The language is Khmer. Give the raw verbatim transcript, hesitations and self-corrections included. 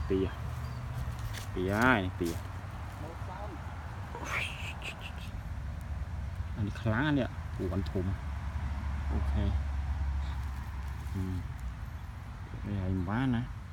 pìa pìa ai này pìa anh khá anh ạ của anh thùng ok đây là quá nè